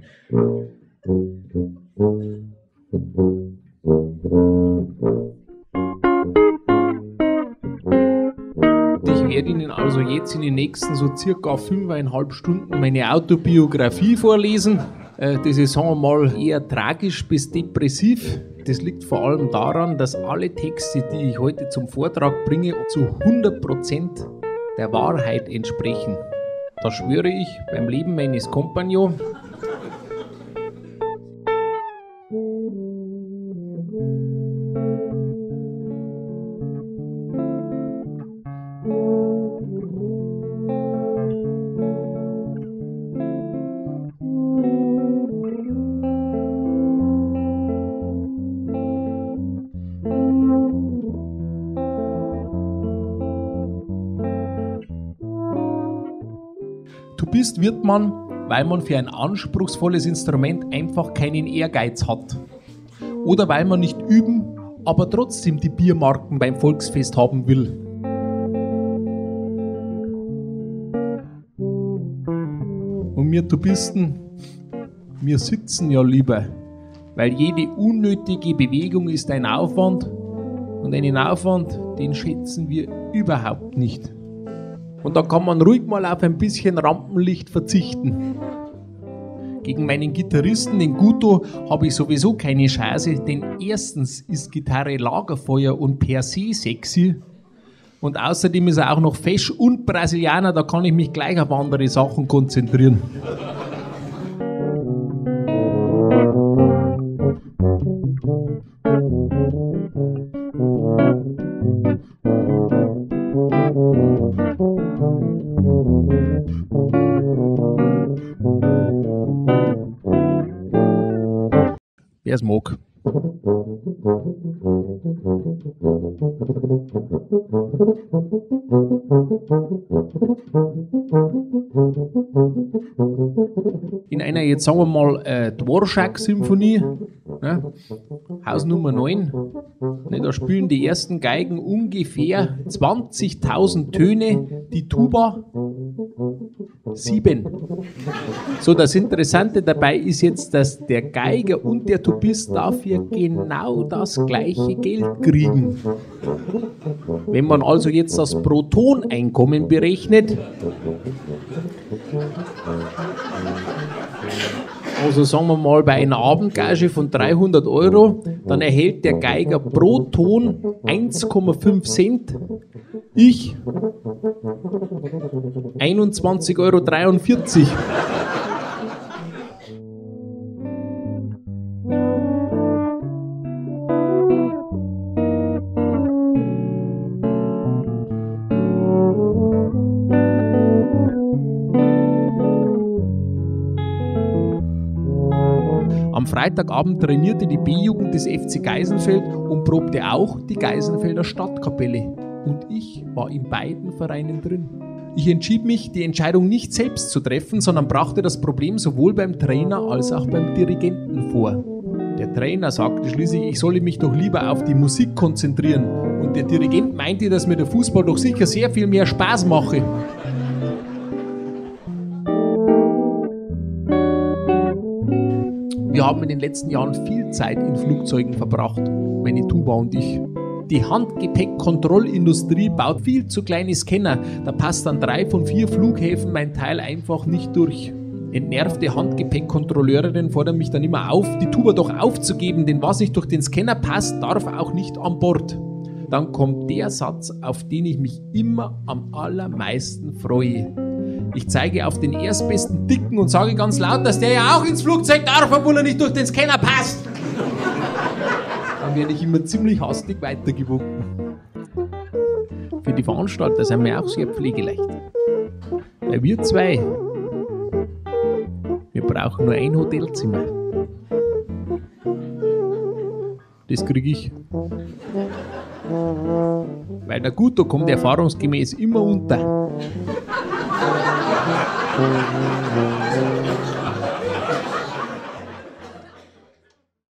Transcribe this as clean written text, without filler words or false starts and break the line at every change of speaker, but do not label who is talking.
Ich werde Ihnen also jetzt in den nächsten so circa 5,5 Stunden meine Autobiografie vorlesen. Das ist, sagen wir mal, eher tragisch bis depressiv. Das liegt vor allem daran, dass alle Texte, die ich heute zum Vortrag bringe, zu 100% der Wahrheit entsprechen. Da schwöre ich beim Leben meines Kompagnons. Tubist wird man, weil man für ein anspruchsvolles Instrument einfach keinen Ehrgeiz hat. Oder weil man nicht üben, aber trotzdem die Biermarken beim Volksfest haben will. Und wir Tubisten, wir sitzen ja lieber, weil jede unnötige Bewegung ist ein Aufwand und einen Aufwand, den schätzen wir überhaupt nicht. Und da kann man ruhig mal auf ein bisschen Rampenlicht verzichten. Gegen meinen Gitarristen, den Guto, habe ich sowieso keine Chance, denn erstens ist Gitarre Lagerfeuer und per se sexy. Und außerdem ist er auch noch fesch und Brasilianer, da kann ich mich gleich auf andere Sachen konzentrieren. Wer es mag. In einer, jetzt sagen wir mal, Dvorak-Symphonie, ne, Haus Nummer 9, ne, da spielen die ersten Geigen ungefähr 20.000 Töne, die Tuba 7. So, das Interessante dabei ist jetzt, dass der Geiger und der Tubist dafür genau das gleiche Geld kriegen. Wenn man also jetzt das Pro-Ton-Einkommen berechnet, also sagen wir mal bei einer Abendgage von 300 €, dann erhält der Geiger pro Ton 1,5 Cent, ich 21,43 €. Am Freitagabend trainierte die B-Jugend des FC Geisenfeld und probte auch die Geisenfelder Stadtkapelle. Und ich war in beiden Vereinen drin. Ich entschied mich, die Entscheidung nicht selbst zu treffen, sondern brachte das Problem sowohl beim Trainer als auch beim Dirigenten vor. Der Trainer sagte schließlich, ich solle mich doch lieber auf die Musik konzentrieren. Und der Dirigent meinte, dass mir der Fußball doch sicher sehr viel mehr Spaß mache. Wir haben in den letzten Jahren viel Zeit in Flugzeugen verbracht, meine Tuba und ich. Die Handgepäckkontrollindustrie baut viel zu kleine Scanner, da passt an 3 von 4 Flughäfen mein Teil einfach nicht durch. Entnervte Handgepäckkontrolleurinnen fordern mich dann immer auf, die Tuba doch aufzugeben, denn was nicht durch den Scanner passt, darf auch nicht an Bord. Dann kommt der Satz, auf den ich mich immer am allermeisten freue. Ich zeige auf den erstbesten Dicken und sage ganz laut, dass der ja auch ins Flugzeug darf, obwohl er nicht durch den Scanner passt. Dann werde ich immer ziemlich hastig weitergewunken. Für die Veranstalter sind wir auch sehr pflegeleicht. Weil wir zwei, wir brauchen nur ein Hotelzimmer. Das kriege ich. Weil der Guto kommt erfahrungsgemäß immer unter.